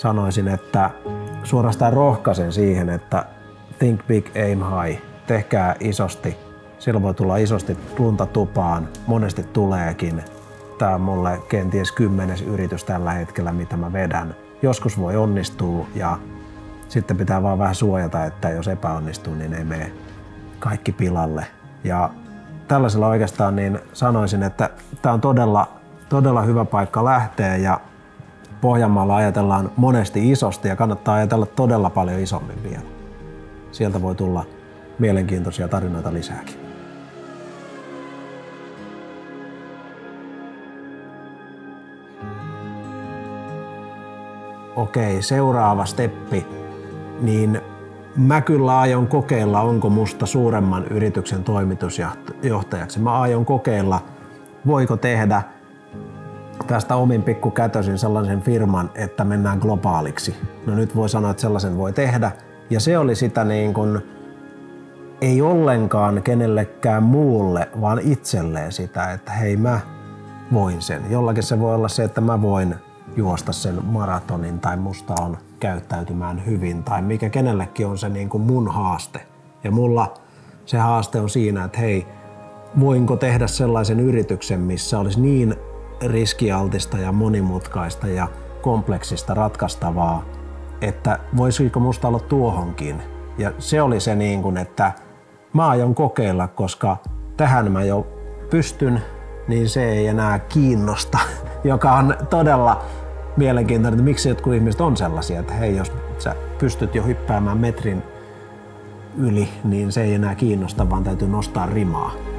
sanoisin, että suorastaan rohkaisen siihen, että think big, aim high. Tehkää isosti. Silloin voi tulla isosti lunta tupaan. Monesti tuleekin. Tää on mulle kenties 10. yritys tällä hetkellä, mitä mä vedän. Joskus voi onnistua ja sitten pitää vaan vähän suojata, että jos epäonnistuu, niin ei mene kaikki pilalle. Ja tällaisella oikeastaan niin sanoisin, että tää on todella hyvä paikka lähteä ja Pohjanmaalla ajatellaan monesti isosti ja kannattaa ajatella todella paljon isommin vielä. Sieltä voi tulla mielenkiintoisia tarinoita lisääkin. Okei, seuraava steppi. Niin mä kyllä aion kokeilla, onko musta suuremman yrityksen toimitusjohtajaksi. Mä aion kokeilla, voiko tehdä tästä omin pikkukätösin sellaisen firman, että mennään globaaliksi. No nyt voi sanoa, että sellaisen voi tehdä. Ja se oli sitä niin kuin, ei ollenkaan kenellekään muulle, vaan itselleen sitä, että hei mä voin sen. Jollakin se voi olla se, että mä voin juosta sen maratonin tai musta on käyttäytymään hyvin tai mikä kenellekin on se niin kuin mun haaste. Ja mulla se haaste on siinä, että hei, voinko tehdä sellaisen yrityksen, missä olisi niin riskialtista ja monimutkaista ja kompleksista ratkaistavaa, että voisiko musta olla tuohonkin. Ja se oli se niin kuin, että mä aion kokeilla, koska tähän mä jo pystyn, niin se ei enää kiinnosta, joka on todella mielenkiintoinen, että miksi jotkut ihmiset on sellaisia, että hei, jos sä pystyt jo hyppäämään metrin yli, niin se ei enää kiinnosta, vaan täytyy nostaa rimaa.